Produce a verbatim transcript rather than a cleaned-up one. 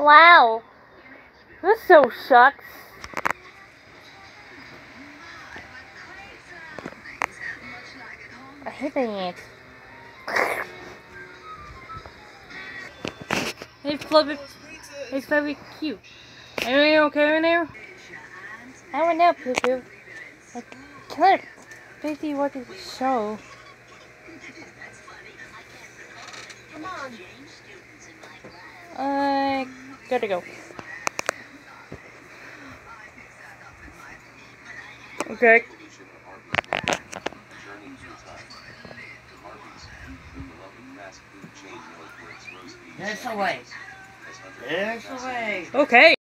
Wow. This so sucks. I hate the ants. Hey, Fluffy. Hey, Fluffy, cute. Are you okay in there? I don't know, Poo Poo. I can't basically watch the show. Come on. I gotta go. Okay. There's a way. There's a way. Okay.